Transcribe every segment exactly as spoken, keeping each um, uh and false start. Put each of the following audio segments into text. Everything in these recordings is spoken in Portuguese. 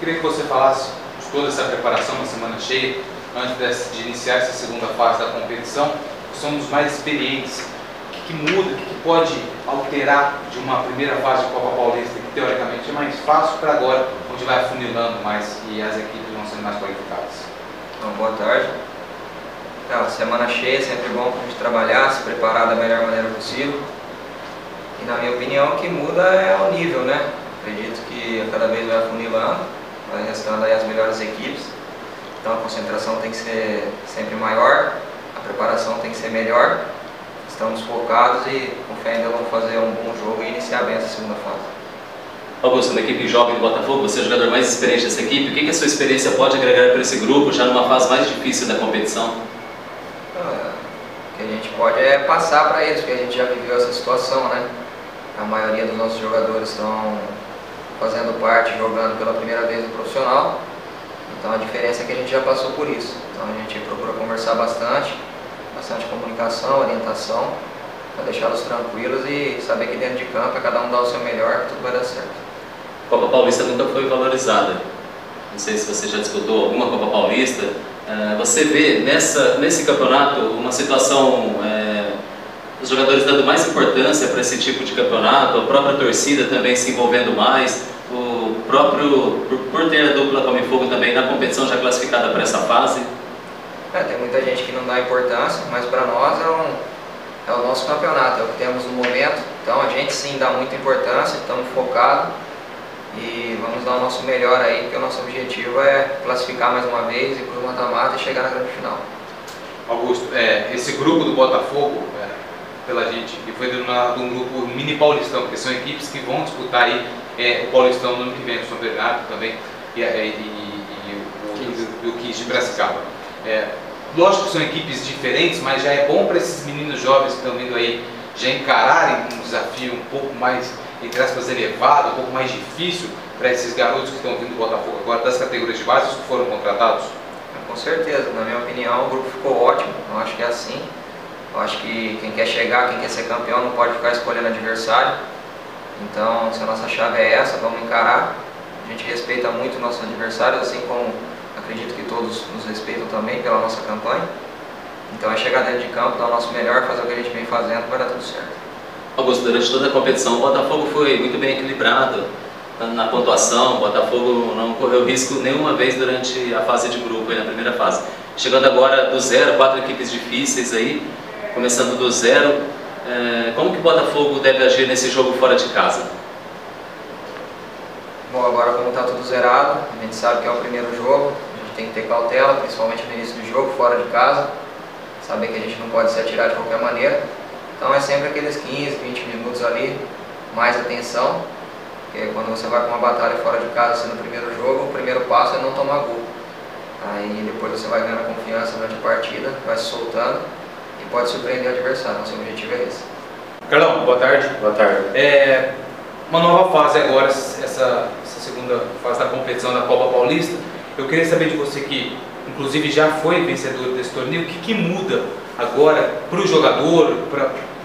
queria que você falasse de toda essa preparação na semana cheia, antes de iniciar essa segunda fase da competição. Somos mais experientes. O que, que muda, o que, que pode alterar de uma primeira fase de Copa Paulista, que teoricamente é mais fácil, para agora, onde vai afunilando mais e as equipes vão sendo mais qualificadas? Então, boa tarde. Então, semana cheia, sempre bom para a gente trabalhar, se preparar da melhor maneira possível. E na minha opinião, o que muda é o nível, né? Acredito que cada vez vai afunilando, vai restando aí as melhores equipes. Então a concentração tem que ser sempre maior, a preparação tem que ser melhor. Estamos focados e com fé ainda vamos fazer um bom jogo e iniciar bem essa segunda fase. Augusto, na equipe jovem do Botafogo, você é o jogador mais experiente dessa equipe. O que, que a sua experiência pode agregar para esse grupo, já numa fase mais difícil da competição? Ah, o que a gente pode é passar para eles, porque a gente já viveu essa situação, né? A maioria dos nossos jogadores estão fazendo parte, jogando pela primeira vez no profissional. Então a diferença é que a gente já passou por isso. Então a gente procura conversar bastante, bastante comunicação, orientação, para deixá-los tranquilos e saber que dentro de campo é cada um dar o seu melhor, que tudo vai dar certo. A Copa Paulista nunca foi valorizada. Não sei se você já disputou alguma Copa Paulista. Você vê nessa, nesse campeonato uma situação, é, os jogadores dando mais importância para esse tipo de campeonato, a própria torcida também se envolvendo mais, o próprio, por, por ter a dupla Come Fogo também na competição já classificada para essa fase? É, tem muita gente que não dá importância, mas para nós é, um, é o nosso campeonato, é o que temos no momento. Então a gente sim dá muita importância, estamos focados e vamos dar o nosso melhor aí, porque o nosso objetivo é classificar mais uma vez, ir para o mata-mata e chegar na grande final. Augusto, é, esse grupo do Botafogo, é, pela gente, que foi denominado um grupo mini paulistão, porque são equipes que vão disputar aí é, o paulistão no ano que vem, o São Bernardo também e, e, e, e o quinze de Piracicaba. É, lógico que são equipes diferentes, mas já é bom para esses meninos jovens que estão vindo aí já encararem um desafio um pouco mais, entre aspas, elevado, um pouco mais difícil para esses garotos que estão vindo do Botafogo agora, das categorias de base, os que foram contratados? Com certeza, na minha opinião o grupo ficou ótimo, eu acho que é assim. Eu acho que quem quer chegar, quem quer ser campeão não pode ficar escolhendo adversário. Então, se a nossa chave é essa, vamos encarar. A gente respeita muito nossos adversários, assim como acredito que todos nos respeitam também pela nossa campanha. Então é chegar dentro de campo, dar o nosso melhor, fazer o que a gente vem fazendo, vai dar tudo certo. Augusto, durante toda a competição o Botafogo foi muito bem equilibrado na pontuação. O Botafogo não correu risco nenhuma vez durante a fase de grupo, aí na primeira fase. Chegando agora do zero, quatro equipes difíceis aí, começando do zero, é, como que o Botafogo deve agir nesse jogo fora de casa? Bom, agora como está tudo zerado, a gente sabe que é o primeiro jogo, a gente tem que ter cautela, principalmente no início do jogo, fora de casa, saber que a gente não pode se atirar de qualquer maneira. Então é sempre aqueles quinze, vinte minutos ali, mais atenção, porque quando você vai para uma batalha fora de casa, sendo o primeiro jogo, o primeiro passo é não tomar gol. Aí depois você vai ganhando confiança durante a partida, vai se soltando e pode surpreender o adversário. Nosso objetivo é esse. Carlão, boa tarde. Boa tarde. É, uma nova fase agora, essa, essa segunda fase da competição da Copa Paulista. Eu queria saber de você que, inclusive, já foi vencedor desse torneio, o que, que muda agora para o jogador, para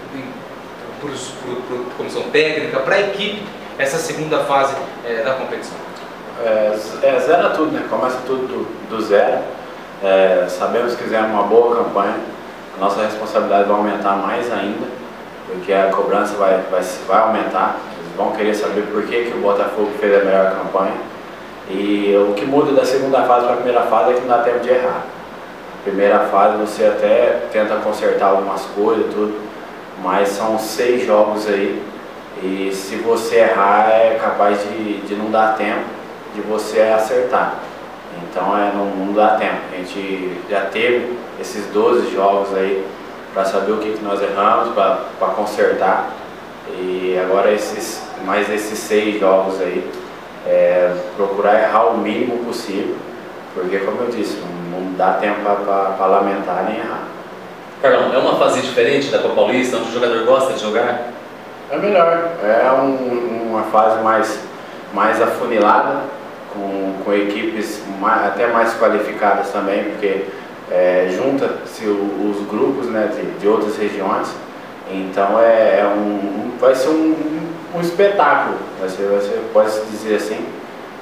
a comissão técnica, para a equipe, essa segunda fase é, da competição? É, é, zera tudo, né? Começa tudo do, do zero. É, sabemos que fizemos uma boa campanha, a nossa responsabilidade vai aumentar mais ainda, porque a cobrança vai, vai, vai aumentar. Eles vão querer saber por que, que o Botafogo fez a melhor campanha. E o que muda da segunda fase para a primeira fase é que não dá tempo de errar. Primeira fase você até tenta consertar algumas coisas e tudo, mas são seis jogos aí e se você errar é capaz de, de não dar tempo de você acertar. Então é, não, não dá tempo. A gente já teve esses doze jogos aí para saber o que, que nós erramos, para consertar. E agora esses, mais esses seis jogos aí, é, procurar errar o mínimo possível, porque como eu disse, não, não dá tempo para lamentar nem errar. Carlão, é uma fase diferente da Copa Paulista, onde o jogador gosta de jogar? É melhor, é um, uma fase mais, mais afunilada, com, com equipes mais, até mais qualificadas também, porque é, junta-se os grupos, né, de, de outras regiões, então é, é um, vai ser um, um espetáculo, vai ser, vai ser, pode-se dizer assim,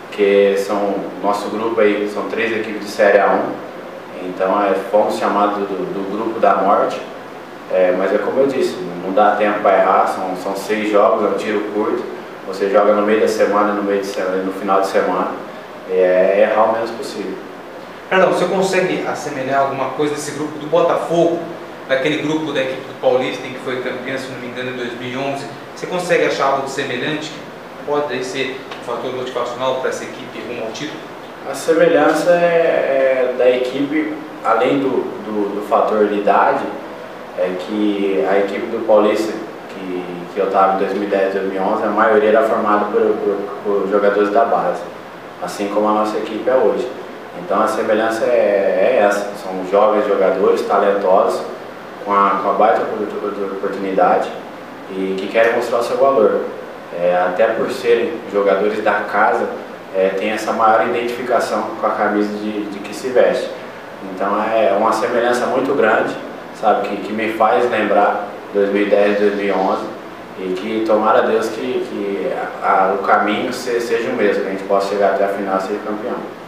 que são, nosso grupo aí, são três equipes de Série A um, então é, fomos chamados do, do grupo da morte, é, mas é como eu disse, não dá tempo para errar, são, são seis jogos, é um tiro curto, você joga no meio da semana, no, meio de semana, no final de semana, e é errar o menos possível. Fernando, você consegue assemelhar alguma coisa desse grupo do Botafogo, daquele grupo da equipe do Paulista, em que foi campeão, se não me engano, em dois mil e onze? Você consegue achar algo semelhante que pode ser um fator motivacional para essa equipe rumo ao título? A semelhança é, é da equipe, além do, do, do fator de idade, é que a equipe do Paulista, que, que eu estava em dois mil e dez, dois mil e onze, a maioria era formada por, por, por jogadores da base, assim como a nossa equipe é hoje. Então a semelhança é, é essa, são jovens jogadores talentosos, com a, com a baita oportunidade e que querem mostrar o seu valor. É, até por serem jogadores da casa, é, tem essa maior identificação com a camisa de, de que se veste. Então é uma semelhança muito grande, sabe, que, que me faz lembrar dois mil e dez, dois mil e onze, e que tomara Deus que, que a, a, o caminho seja o mesmo, que a gente possa chegar até a final e ser campeão.